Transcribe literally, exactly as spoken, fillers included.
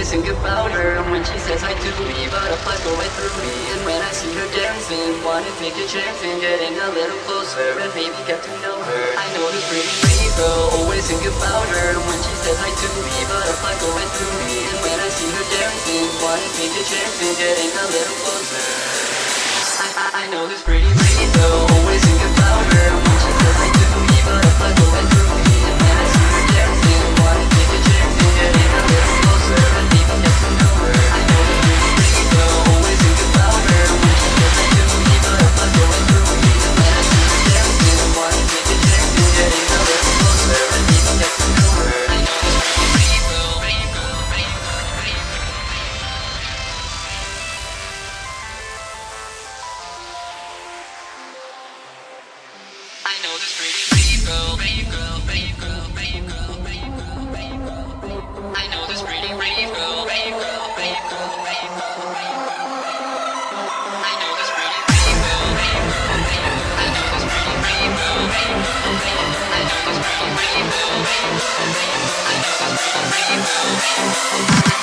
always think about her. And when she says I do me, butterflies go right through me. And when I see her dancing, wanna take a chance and getting a little closer and maybe get to know her. I know this pretty pretty girl, always think about her. And when she says I do me, butterflies go right through me. And when I see her dancing, wanna take a chance and getting a little closer. I, I, I know this pretty pretty girl, always think about her. And when she says I do me, butterflies go right through me. And when I see her dancing, wanna take a chance and getting a little closer and maybe get to know her. I know this pretty pretty girl, always think about her. And when she says I do me, butterflies go right through me. And when I see her dancing, wanna take a chance and getting a little closer and maybe get to know her. I know this pretty pretty girl, pretty girl, pretty girl, pretty girl. I know this pretty pretty girl, pretty girl, pretty girl, pretty girl, pretty girl, pretty girl, pretty girl. I know this pretty pretty girl, pretty girl, pretty girl, pretty girl, pretty girl. I know this pretty pretty girl, pretty girl, pretty girl. I know this pretty pretty girl, pretty girl, pretty girl. I know this pretty pretty girl, pretty girl, pretty girl. I know this pretty pretty girl, pretty girl.